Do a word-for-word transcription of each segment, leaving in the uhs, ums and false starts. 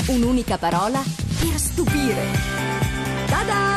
Un'unica parola per stupire. Ta-da!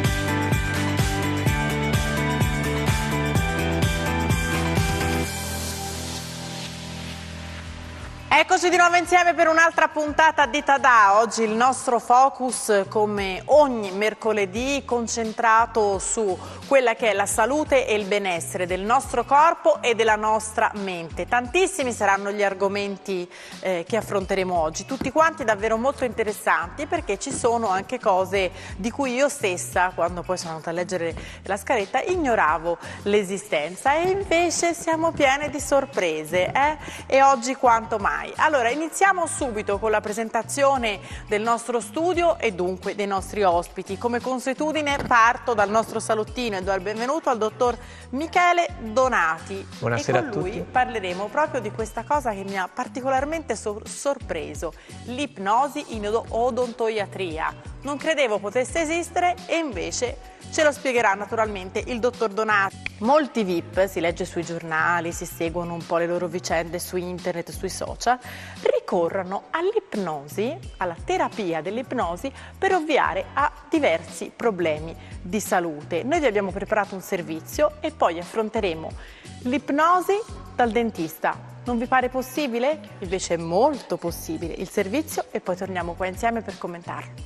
Eccoci di nuovo insieme per un'altra puntata di Ta-da. Oggi il nostro focus, come ogni mercoledì, concentrato su quella che è la salute e il benessere del nostro corpo e della nostra mente. Tantissimi saranno gli argomenti eh, che affronteremo oggi, tutti quanti davvero molto interessanti, perché ci sono anche cose di cui io stessa, quando poi sono andata a leggere la scaletta, ignoravo l'esistenza, e invece siamo piene di sorprese, eh? E oggi quanto mai. Allora, iniziamo subito con la presentazione del nostro studio e dunque dei nostri ospiti. Come consuetudine parto dal nostro salottino e do il benvenuto al dottor Michele Donati. Buonasera e con a tutti. lui parleremo proprio di questa cosa che mi ha particolarmente sor- sorpreso, l'ipnosi in od- odontoiatria. Non credevo potesse esistere e invece ce lo spiegherà naturalmente il dottor Donati. Molti V I P, si legge sui giornali, si seguono un po' le loro vicende su internet, sui social, ricorrono all'ipnosi, alla terapia dell'ipnosi per ovviare a diversi problemi di salute. Noi vi abbiamo preparato un servizio e poi affronteremo l'ipnosi dal dentista. Non vi pare possibile? Invece è molto possibile il servizio e poi torniamo qua insieme per commentarlo.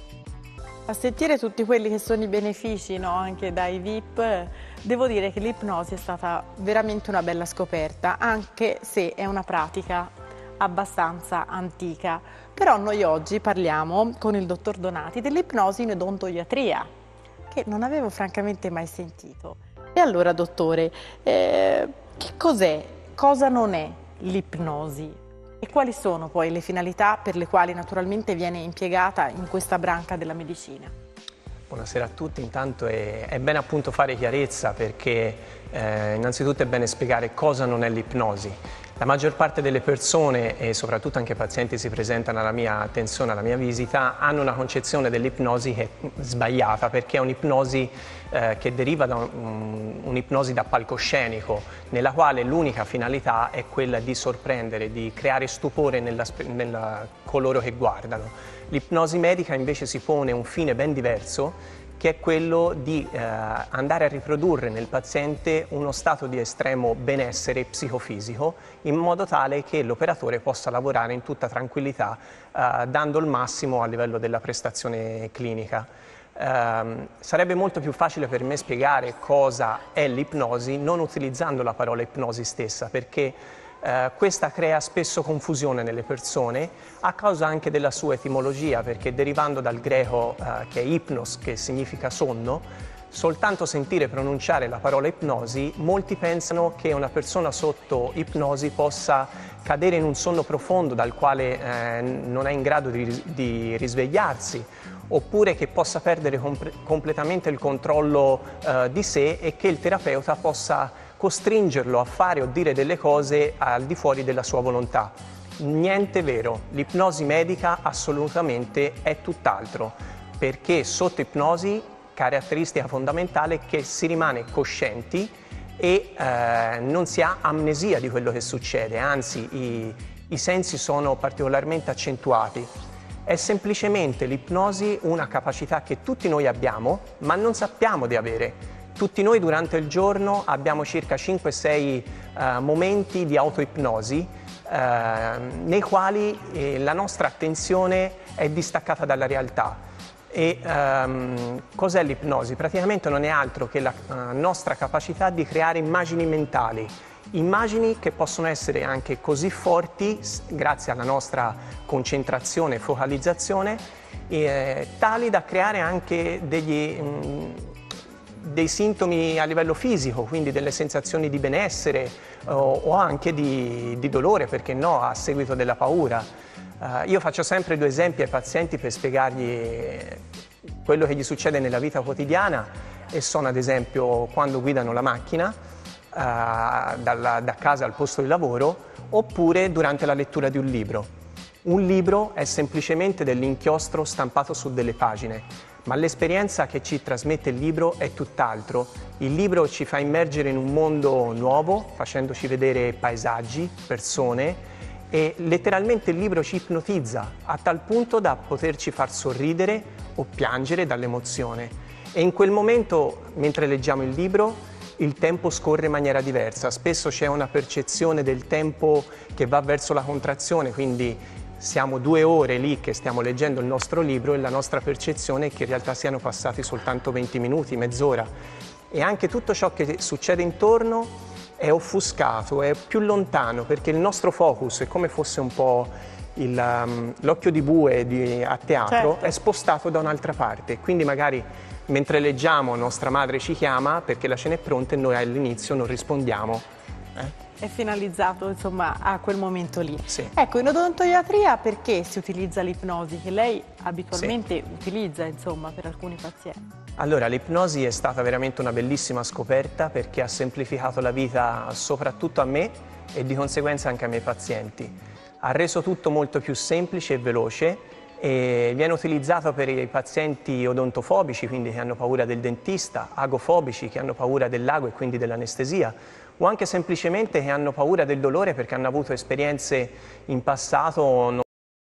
A sentire tutti quelli che sono i benefici, no, anche dai V I P, devo dire che l'ipnosi è stata veramente una bella scoperta, anche se è una pratica abbastanza antica. Però noi oggi parliamo con il dottor Donati dell'ipnosi in odontoiatria, che non avevo francamente mai sentito. E allora, dottore, eh, che cos'è, cosa non è l'ipnosi? E quali sono poi le finalità per le quali naturalmente viene impiegata in questa branca della medicina? Buonasera a tutti, intanto è, è bene appunto fare chiarezza, perché eh, innanzitutto è bene spiegare cosa non è l'ipnosi. La maggior parte delle persone, e soprattutto anche pazienti si presentano alla mia attenzione, alla mia visita, hanno una concezione dell'ipnosi che è sbagliata, perché è un'ipnosi eh, che deriva da un, un'ipnosi da palcoscenico, nella quale l'unica finalità è quella di sorprendere, di creare stupore nella, nella coloro che guardano. L'ipnosi medica invece si pone un fine ben diverso, che è quello di eh, andare a riprodurre nel paziente uno stato di estremo benessere psicofisico, in modo tale che l'operatore possa lavorare in tutta tranquillità, eh, dando il massimo a livello della prestazione clinica. Eh, sarebbe molto più facile per me spiegare cosa è l'ipnosi non utilizzando la parola ipnosi stessa, perché Uh, questa crea spesso confusione nelle persone a causa anche della sua etimologia, perché derivando dal greco uh, che è ipnos, che significa sonno, soltanto sentire pronunciare la parola ipnosi molti pensano che una persona sotto ipnosi possa cadere in un sonno profondo dal quale eh, non è in grado di, di risvegliarsi, oppure che possa perdere comp- completamente il controllo uh, di sé e che il terapeuta possa costringerlo a fare o dire delle cose al di fuori della sua volontà. Niente vero, l'ipnosi medica assolutamente è tutt'altro, perché sotto ipnosi, caratteristica fondamentale, è che si rimane coscienti e eh, non si ha amnesia di quello che succede, anzi i, i sensi sono particolarmente accentuati. È semplicemente l'ipnosi una capacità che tutti noi abbiamo, ma non sappiamo di avere. Tutti noi durante il giorno abbiamo circa cinque sei uh, momenti di autoipnosi uh, nei quali eh, la nostra attenzione è distaccata dalla realtà. E um, cos'è l'ipnosi? Praticamente non è altro che la uh, nostra capacità di creare immagini mentali, immagini che possono essere anche così forti, grazie alla nostra concentrazione e focalizzazione, eh, tali da creare anche degli... Um, dei sintomi a livello fisico, quindi delle sensazioni di benessere o, o anche di, di dolore, perché no, a seguito della paura. Uh, io faccio sempre due esempi ai pazienti per spiegargli quello che gli succede nella vita quotidiana, e sono ad esempio quando guidano la macchina uh, dalla, da casa al posto di lavoro, oppure durante la lettura di un libro. Un libro è semplicemente dell'inchiostro stampato su delle pagine, ma l'esperienza che ci trasmette il libro è tutt'altro. Il libro ci fa immergere in un mondo nuovo, facendoci vedere paesaggi, persone, e letteralmente il libro ci ipnotizza a tal punto da poterci far sorridere o piangere dall'emozione. E in quel momento, mentre leggiamo il libro, il tempo scorre in maniera diversa. Spesso c'è una percezione del tempo che va verso la contrazione, quindi siamo due ore lì che stiamo leggendo il nostro libro e la nostra percezione è che in realtà siano passati soltanto venti minuti, mezz'ora. E anche tutto ciò che succede intorno è offuscato, è più lontano, perché il nostro focus è come fosse un po' il, um, l'occhio di bue di, a teatro, certo. È spostato da un'altra parte. Quindi magari mentre leggiamo nostra madre ci chiama perché la cena è pronta e noi all'inizio non rispondiamo. Eh? È finalizzato insomma a quel momento lì. Sì. Ecco, in odontoiatria perché si utilizza l'ipnosi che lei abitualmente Sì. utilizza insomma per alcuni pazienti? Allora, l'ipnosi è stata veramente una bellissima scoperta perché ha semplificato la vita soprattutto a me e di conseguenza anche ai miei pazienti. Ha reso tutto molto più semplice e veloce e viene utilizzato per i pazienti odontofobici, quindi che hanno paura del dentista, agofobici, che hanno paura dell'ago e quindi dell'anestesia, o anche semplicemente che hanno paura del dolore perché hanno avuto esperienze in passato non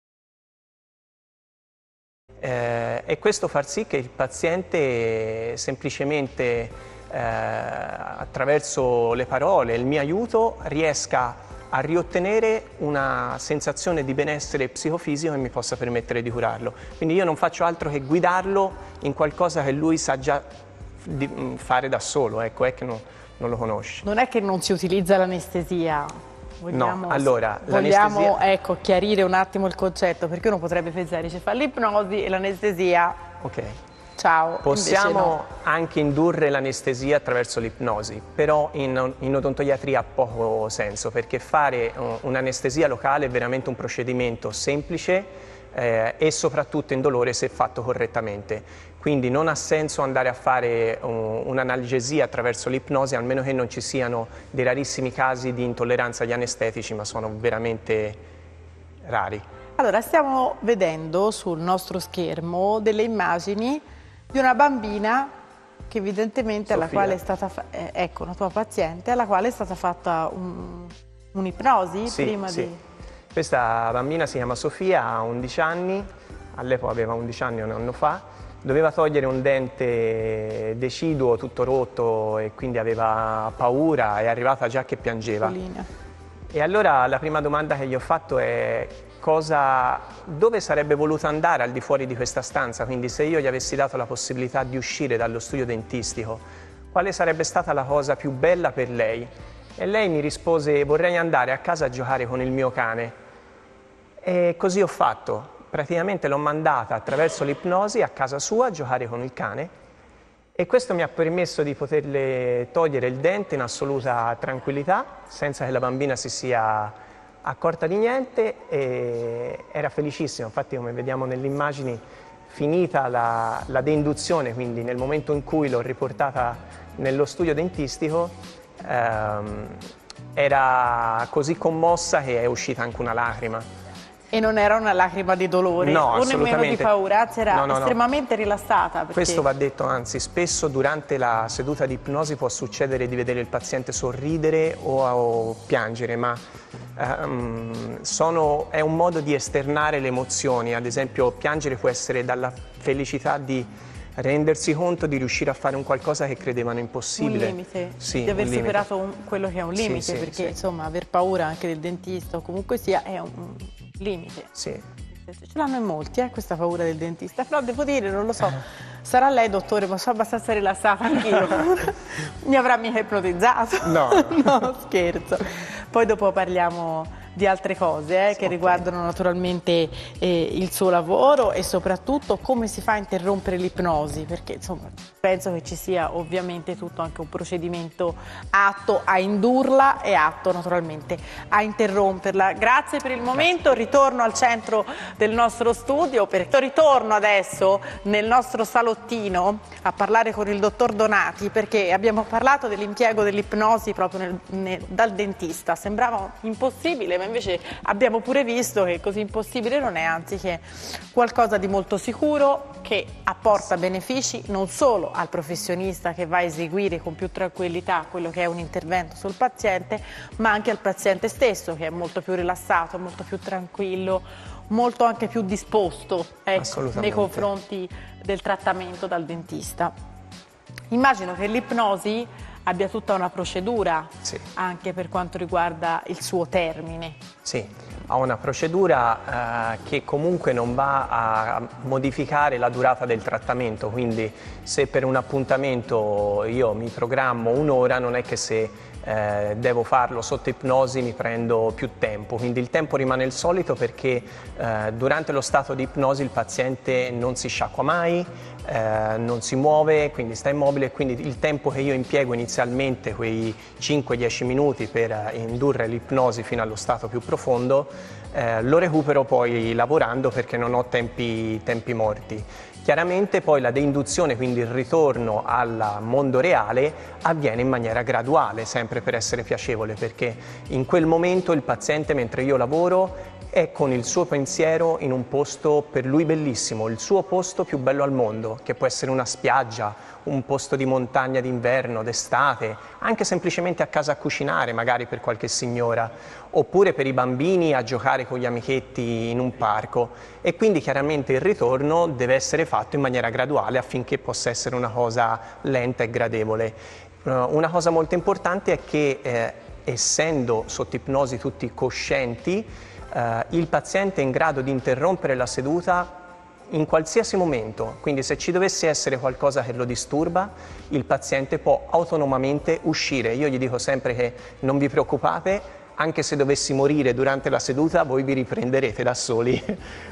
Eh, e questo fa sì che il paziente semplicemente eh, attraverso le parole, il mio aiuto, riesca a riottenere una sensazione di benessere psicofisico che mi possa permettere di curarlo. Quindi io non faccio altro che guidarlo in qualcosa che lui sa già di fare da solo, ecco, è che non, non lo conosce. Non è che non si utilizza l'anestesia? Vogliamo, no, allora, vogliamo l'anestesia... ecco, chiarire un attimo il concetto, perché uno potrebbe pensare ci fa l'ipnosi e l'anestesia. Ok. Ciao. Possiamo no. anche indurre l'anestesia attraverso l'ipnosi, però in, in odontoiatria ha poco senso, perché fare un'anestesia locale è veramente un procedimento semplice eh, e soprattutto indolore se fatto correttamente. Quindi non ha senso andare a fare un, un'analgesia attraverso l'ipnosi, almeno che non ci siano dei rarissimi casi di intolleranza agli anestetici, ma sono veramente rari. Allora, stiamo vedendo sul nostro schermo delle immagini di una bambina che evidentemente Sofia. alla quale è stata, eh, ecco, una tua paziente, alla quale è stata fatta un, un'ipnosi Sì, prima sì. di... Questa bambina si chiama Sofia, ha undici anni, all'epoca aveva undici anni un anno fa, doveva togliere un dente deciduo tutto rotto e quindi aveva paura, è arrivata già che piangeva. Polina. E allora la prima domanda che gli ho fatto è cosa, dove sarebbe voluto andare al di fuori di questa stanza, quindi se io gli avessi dato la possibilità di uscire dallo studio dentistico, quale sarebbe stata la cosa più bella per lei? E lei mi rispose vorrei andare a casa a giocare con il mio cane. E così ho fatto. Praticamente l'ho mandata attraverso l'ipnosi a casa sua a giocare con il cane e questo mi ha permesso di poterle togliere il dente in assoluta tranquillità, senza che la bambina si sia accorta di niente e era felicissima. Infatti, come vediamo nelle immagini, finita la, la deinduzione, quindi nel momento in cui l'ho riportata nello studio dentistico, ehm, era così commossa che è uscita anche una lacrima. E non era una lacrima di dolore no, o nemmeno di paura, anzi era no, no, estremamente no. rilassata. Perché... Questo va detto, anzi spesso durante la seduta di ipnosi può succedere di vedere il paziente sorridere o, o piangere, ma um, sono, è un modo di esternare le emozioni. Ad esempio piangere può essere dalla felicità di rendersi conto di riuscire a fare un qualcosa che credevano impossibile. Un limite, sì, di aver limite. superato un, quello che è un limite, sì, sì, perché sì. insomma aver paura anche del dentista o comunque sia è un, un limite. Sì. Ce l'hanno in molti, eh, questa paura del dentista, però devo dire, non lo so, sarà lei dottore, ma sono abbastanza rilassata anch'io. Mi avrà mica ipnotizzato? No. No, scherzo. Poi dopo parliamo di altre cose eh, che okay. riguardano naturalmente eh, il suo lavoro e soprattutto come si fa a interrompere l'ipnosi, perché insomma penso che ci sia ovviamente tutto anche un procedimento atto a indurla e atto naturalmente a interromperla. Grazie per il momento, Grazie. Ritorno al centro del nostro studio, perché ritorno adesso nel nostro salottino a parlare con il dottor Donati, perché abbiamo parlato dell'impiego dell'ipnosi proprio nel, nel, dal dentista. Sembrava impossibile ma invece abbiamo pure visto che così impossibile non è, anzi che è qualcosa di molto sicuro, che apporta benefici non solo al professionista che va a eseguire con più tranquillità quello che è un intervento sul paziente, ma anche al paziente stesso, che è molto più rilassato, molto più tranquillo, molto anche più disposto, ecco, nei confronti del trattamento dal dentista. Immagino che l'ipnosi abbia tutta una procedura, sì, anche per quanto riguarda il suo termine. Sì, ha una procedura eh, che comunque non va a modificare la durata del trattamento, quindi se per un appuntamento io mi programmo un'ora, non è che se eh, devo farlo sotto ipnosi mi prendo più tempo, quindi il tempo rimane il solito perché eh, durante lo stato di ipnosi il paziente non si sciacqua mai, Eh, non si muove, quindi sta immobile, quindi il tempo che io impiego inizialmente, quei cinque dieci minuti per eh, indurre l'ipnosi fino allo stato più profondo, eh, lo recupero poi lavorando perché non ho tempi, tempi morti. Chiaramente poi la deinduzione, quindi il ritorno al mondo reale, avviene in maniera graduale, sempre per essere piacevole, perché in quel momento il paziente, mentre io lavoro, è con il suo pensiero in un posto per lui bellissimo, il suo posto più bello al mondo, che può essere una spiaggia, un posto di montagna d'inverno, d'estate, anche semplicemente a casa a cucinare, magari per qualche signora, oppure per i bambini a giocare con gli amichetti in un parco. E quindi chiaramente il ritorno deve essere fatto in maniera graduale affinché possa essere una cosa lenta e gradevole. Una cosa molto importante è che eh, essendo sotto ipnosi tutti coscienti, Uh, il paziente è in grado di interrompere la seduta in qualsiasi momento, quindi se ci dovesse essere qualcosa che lo disturba, il paziente può autonomamente uscire. Io gli dico sempre che non vi preoccupate, anche se dovessi morire durante la seduta, voi vi riprenderete da soli.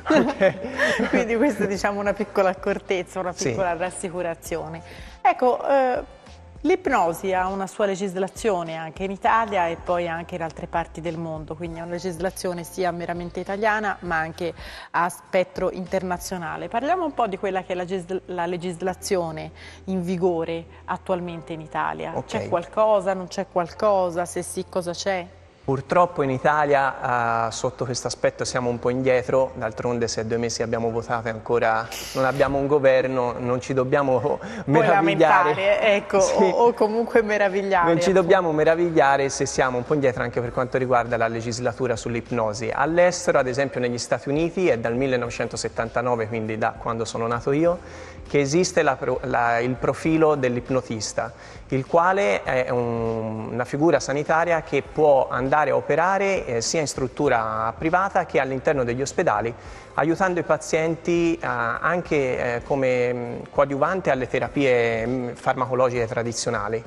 Quindi questa è, diciamo, una piccola accortezza, una piccola, sì, rassicurazione. Ecco, eh, l'ipnosi ha una sua legislazione anche in Italia e poi anche in altre parti del mondo, quindi è una legislazione sia meramente italiana ma anche a spettro internazionale. Parliamo un po' di quella che è la, la legislazione in vigore attualmente in Italia. Okay. C'è qualcosa, non c'è qualcosa, se sì cosa c'è? Purtroppo in Italia uh, sotto questo aspetto siamo un po' indietro, d'altronde se due mesi abbiamo votato e ancora non abbiamo un governo, non ci dobbiamo meravigliare, ecco, sì, o, o comunque meravigliare. Non ci appunto. dobbiamo meravigliare se siamo un po' indietro anche per quanto riguarda la legislatura sull'ipnosi. All'estero, ad esempio negli Stati Uniti, è dal millenovecentosettantanove, quindi da quando sono nato io, che esiste la, la, il profilo dell'ipnotista, il quale è un, una figura sanitaria che può andare a operare eh, sia in struttura privata che all'interno degli ospedali, aiutando i pazienti eh, anche eh, come mh, coadiuvante alle terapie mh, farmacologiche tradizionali.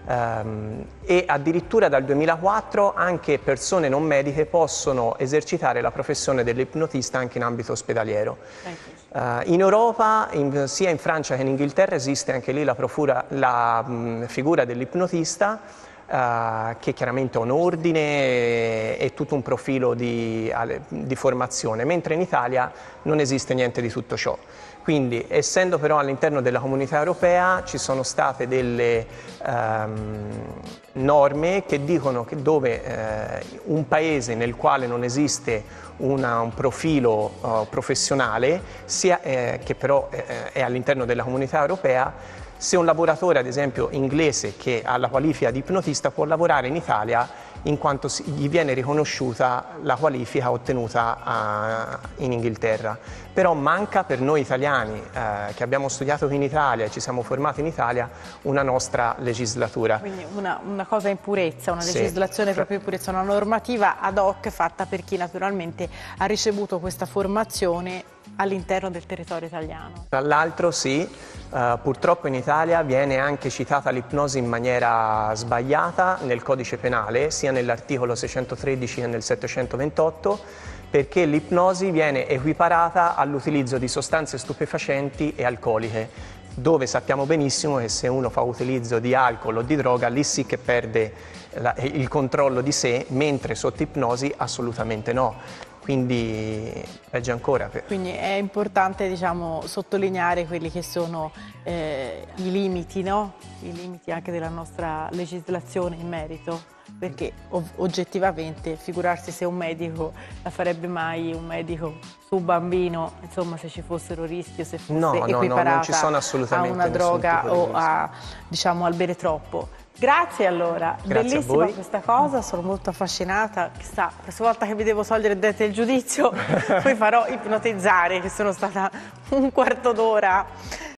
Um, e addirittura dal duemilaquattro anche persone non mediche possono esercitare la professione dell'ipnotista anche in ambito ospedaliero. Uh, in Europa, in, sia in Francia che in Inghilterra, esiste anche lì la, profura, la mh, figura dell'ipnotista, uh, che chiaramente ha un ordine e, e tutto un profilo di, di formazione, mentre in Italia non esiste niente di tutto ciò. Quindi, essendo però all'interno della comunità europea, ci sono state delle ehm, norme che dicono che dove eh, un paese nel quale non esiste una, un profilo uh, professionale, sia, eh, che però eh, è all'interno della comunità europea, se un lavoratore, ad esempio inglese, che ha la qualifica di ipnotista, può lavorare in Italia in quanto gli viene riconosciuta la qualifica ottenuta uh, in Inghilterra. Però manca per noi italiani, uh, che abbiamo studiato qui in Italia e ci siamo formati in Italia, una nostra legislatura. Quindi una, una cosa in purezza, una sì. legislazione proprio in purezza, una normativa ad hoc fatta per chi naturalmente ha ricevuto questa formazione all'interno del territorio italiano. Tra l'altro sì, uh, purtroppo in Italia viene anche citata l'ipnosi in maniera sbagliata nel codice penale, sia nell'articolo seicentotredici che nel settecentoventotto, perché l'ipnosi viene equiparata all'utilizzo di sostanze stupefacenti e alcoliche, dove sappiamo benissimo che se uno fa utilizzo di alcol o di droga, lì sì che perde la, il controllo di sé, mentre sotto ipnosi assolutamente no. Quindi peggio ancora. Quindi è importante, diciamo, sottolineare quelli che sono eh, i limiti, no? I limiti anche della nostra legislazione in merito. perché oggettivamente figurarsi se un medico la farebbe mai, un medico su bambino, insomma, se ci fossero rischi o se fosse no, equiparata no, no, non ci sono assolutamente a una droga o a, a, diciamo, al bere troppo. Grazie allora, Grazie bellissima questa cosa, sono molto affascinata, chissà, la prossima volta che vi devo togliere il dente del giudizio poi farò ipnotizzare, che sono stata un quarto d'ora